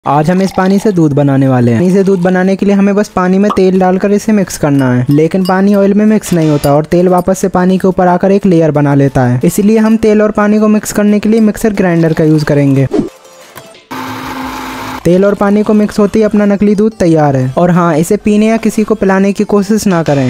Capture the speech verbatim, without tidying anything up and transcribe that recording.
आज हम इस पानी से दूध बनाने वाले हैं। पानी से दूध बनाने के लिए हमें बस पानी में तेल डालकर इसे मिक्स करना है, लेकिन पानी ऑयल में मिक्स नहीं होता और तेल वापस से पानी के ऊपर आकर एक लेयर बना लेता है। इसलिए हम तेल और पानी को मिक्स करने के लिए मिक्सर ग्राइंडर का यूज करेंगे। तेल और पानी को मिक्स होते ही अपना नकली दूध तैयार है। और हाँ, इसे पीने या किसी को पिलाने की कोशिश ना करें।